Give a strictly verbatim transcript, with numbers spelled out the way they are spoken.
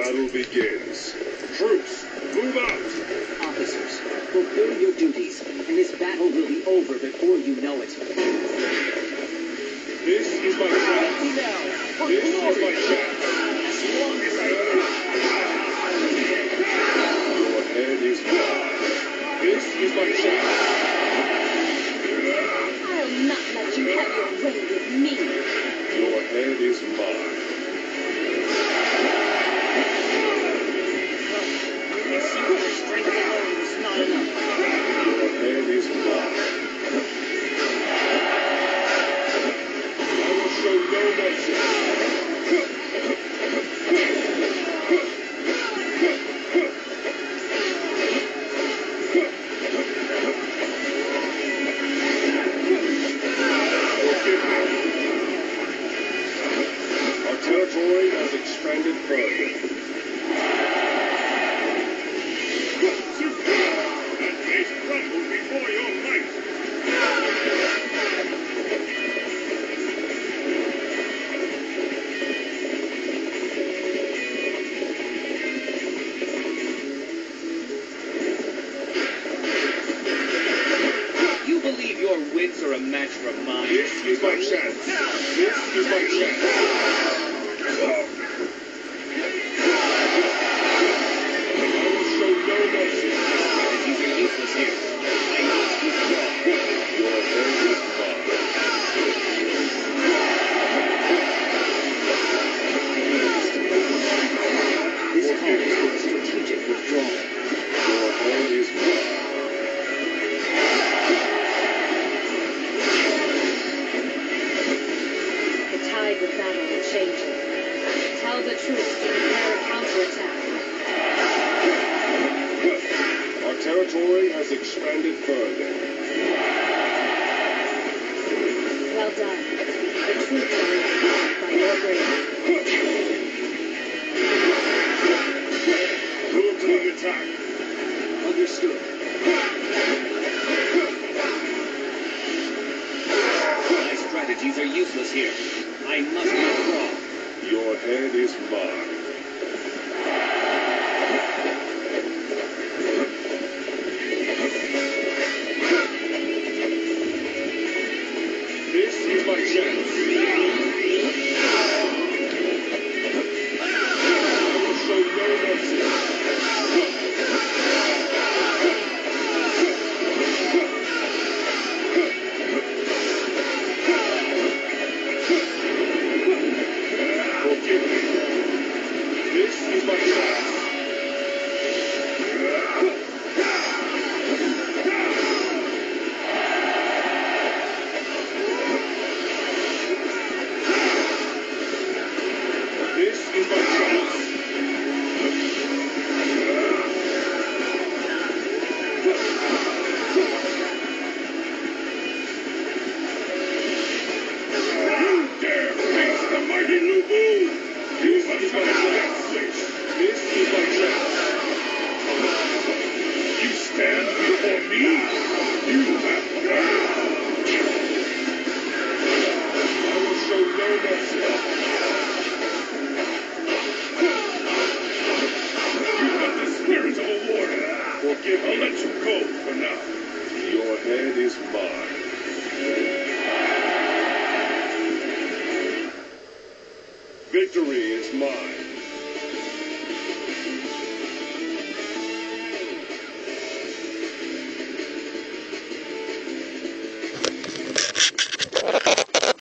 battle begins. Troops, move out! Officers, fulfill your duties, and this battle will be over before you know it. This is my chance. This is my chance. As long as I Your head is mine. This is my chance. I'll not let you have your way with me. Your head is mine. I see your strength alone is not enough. Your head is mine. I will show no mercy. Our territory has expanded further. That base crumbled before your might. You believe your wits are a match for mine? This is my chance. This is my chance. I will show no mercy. Strategies are useless here. I must withdraw. Your head is mine. This calls for a strategic withdrawal. Your head is mine. The tide of battle is changing. Tell the troops to prepare a counterattack. Our territory has expanded further. Well done. The troops are inspired by your bravery. Move to the attack. Understood. My strategies are useless here. I must withdraw. Your head is mine. This is my chance. I will show no mercy. Forgive me. This is my chance. This is my chance. You dare face the mighty Lubu! You must have a chance. This is my chance. You stand before me. You have power. I will show no mercy. You've got the spirit of a warrior. Forgive, I'll let you go for now. Your head is mine. Victory is mine.